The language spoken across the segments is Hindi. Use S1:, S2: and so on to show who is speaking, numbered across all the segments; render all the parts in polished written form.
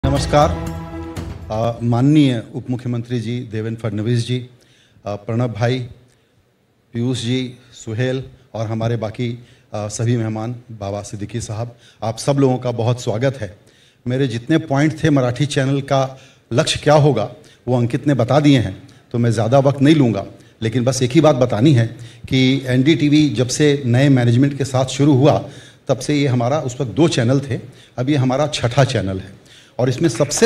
S1: नमस्कार। माननीय उप मुख्यमंत्री जी देवेंद्र फडणवीस जी, प्रणब भाई, पीयूष जी, सुहेल और हमारे बाकी सभी मेहमान, बाबा सिद्दीकी साहब, आप सब लोगों का बहुत स्वागत है। मेरे जितने पॉइंट थे मराठी चैनल का लक्ष्य क्या होगा वो अंकित ने बता दिए हैं, तो मैं ज़्यादा वक्त नहीं लूँगा, लेकिन बस एक ही बात बतानी है कि एनडीटीवी जब से नए मैनेजमेंट के साथ शुरू हुआ तब से ये हमारा, उस वक्त 2 चैनल थे, अब ये हमारा 6ठा चैनल है और इसमें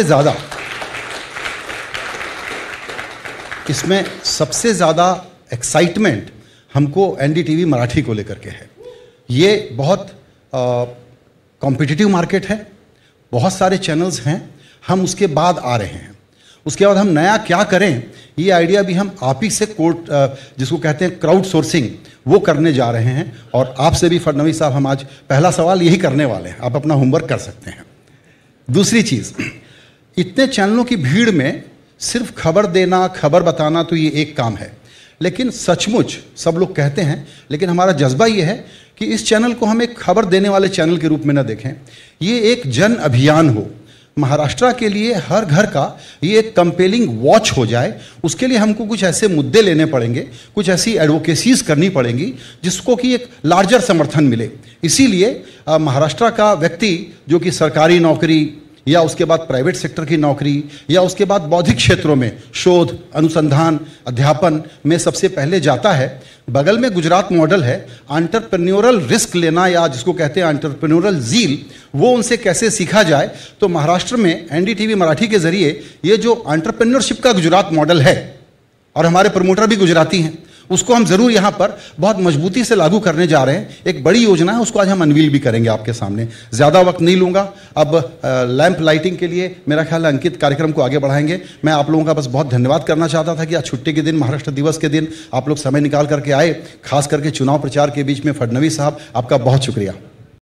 S1: सबसे ज़्यादा एक्साइटमेंट हमको एनडीटीवी मराठी को लेकर के है। ये बहुत कॉम्पिटिटिव मार्केट है, बहुत सारे चैनल्स हैं, हम उसके बाद आ रहे हैं। उसके बाद हम नया क्या करें, ये आइडिया भी हम आप ही से जिसको कहते हैं क्राउड सोर्सिंग, वो करने जा रहे हैं। और आपसे भी फडणवीस साहब, हम आज पहला सवाल यही करने वाले हैं, आप अपना होमवर्क कर सकते हैं। दूसरी चीज़, इतने चैनलों की भीड़ में सिर्फ खबर देना, खबर बताना तो ये एक काम है, लेकिन सचमुच सब लोग कहते हैं, लेकिन हमारा जज्बा ये है कि इस चैनल को हम एक खबर देने वाले चैनल के रूप में न देखें, ये एक जन अभियान हो। महाराष्ट्र के लिए हर घर का ये एक कंपेलिंग वॉच हो जाए। उसके लिए हमको कुछ ऐसे मुद्दे लेने पड़ेंगे, कुछ ऐसी एडवोकेसीज करनी पड़ेंगी जिसको कि एक लार्जर समर्थन मिले। इसीलिए महाराष्ट्र का व्यक्ति जो कि सरकारी नौकरी या उसके बाद प्राइवेट सेक्टर की नौकरी या उसके बाद बौद्धिक क्षेत्रों में शोध, अनुसंधान, अध्यापन में सबसे पहले जाता है। बगल में गुजरात मॉडल है, एंटरप्रेन्योरल रिस्क लेना या जिसको कहते हैं एंटरप्रेन्योरल ज़ील, वो उनसे कैसे सीखा जाए। तो महाराष्ट्र में एनडीटीवी मराठी के जरिए ये जो एंटरप्रेन्योरशिप का गुजरात मॉडल है, और हमारे प्रमोटर भी गुजराती हैं, उसको हम ज़रूर यहाँ पर बहुत मजबूती से लागू करने जा रहे हैं। एक बड़ी योजना है, उसको आज हम अनवील भी करेंगे आपके सामने। ज़्यादा वक्त नहीं लूँगा। अब लैंप लाइटिंग के लिए मेरा ख्याल है अंकित कार्यक्रम को आगे बढ़ाएंगे। मैं आप लोगों का बस बहुत धन्यवाद करना चाहता था कि आज छुट्टी के दिन, महाराष्ट्र दिवस के दिन आप लोग समय निकाल करके आए, खास करके चुनाव प्रचार के बीच में। फडणवीस साहब, आपका बहुत शुक्रिया।